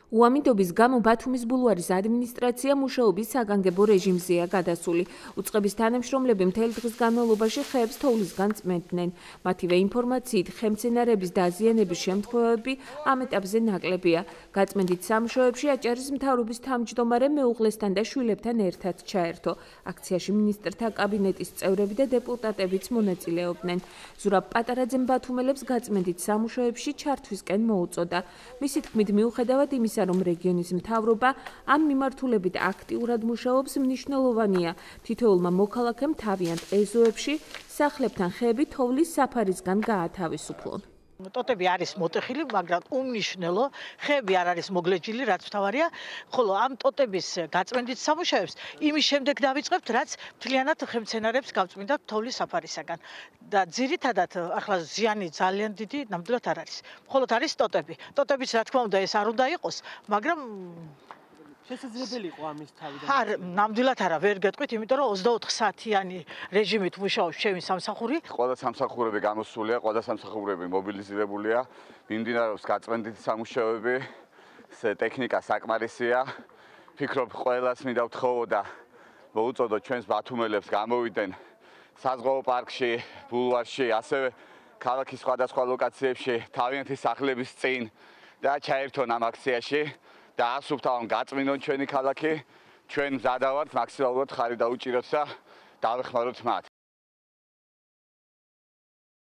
უამინდობის გამო ბათუმის ბულვარის ადმინისტრაცია მუშაობის საგანგებო რეჟიმზეა გადასული. უწყების თანამშრომლები მთელი დღის განმავლობაში ხეებს თოვლისგან წმენდნენ. მათივე ინფორმაციით, ხემცენარების დაზიანების შემთხვევები ამ ეტაპზე ნაკლებია. გაწმენდით სამუშაოებში აჭარის მთავრობის თავმჯდომარე მეუღლესთან და შვილებთან ერთად ჩაერთო. აქციაში მინისტრთა კაბინეტის წევრები და დეპუტატებიც მონაწილეობდნენ. ზურაბ პატარაძემ ბათუმელებს გაწმენდით სამუშაოებში ჩართვისკენ მოუწოდა. მისი თქმით, მიუხედავად იმისა, რომ რეგიონის მთავრობა ამ მიმართულებით აქტიურად მუშაობს, მნიშვნელოვანია თითოეულმა მოქალაქემ თავიანთ ეზოებში სახლებთან ხეები თოვლის საფარისგან გაათავისუფლონ. ტოტები არის მოტეხილი, მაგრამ უმნიშვნელო ხეები არ არის მოგლეჯილი, რაც მთავარია, ხოლო ამ ტოტების გაწმენდით სამუშაოებს იმის შემდეგ დავიწყებთ, რაც მთლიანად ხემცენარებს გავწმინდათ თოვლის საფარისაგან. და ძირითადად ახლა ზიანი ძალიან დიდი ნამდვილად არ არის. მხოლოდ არის ტოტები. ტოტების რა თქმა უნდა ეს არ უნდა იყოს, მაგრამ შესაძლებელი იყო ამის თავიდან. არ, ნამდვილად არა, ვერ გეტყვით, იმიტომ რომ 24 საათიანი რეჟიმით მუშაობს ჩემი სამსახური. ყველა სამსახურები გამოსულია, ყველა სამსახურები მობილიზირებულია, მიმდინარეობს გაწმენდითი სამუშაოები, ტექნიკა საკმარისია. ფიქრობ, ყველას მინდა ვთხოვო და მოუწოდო ჩვენს ბათუმელებს გამოვიდნენ საზღვაო პარკში, ბულვარში, ასევე ქალაქის სხვადასხვა ლოკაციებში თავიანთი სახლების წინ და ჩაერთონ ამ აქციაში. და ასუფთავონ გაწმინდონ ჩვენი ქალაქი, ჩვენ მზადა ვართ მაქსიმალურად ხარი დაუჭიროთ და დავეხმაროთ მათ.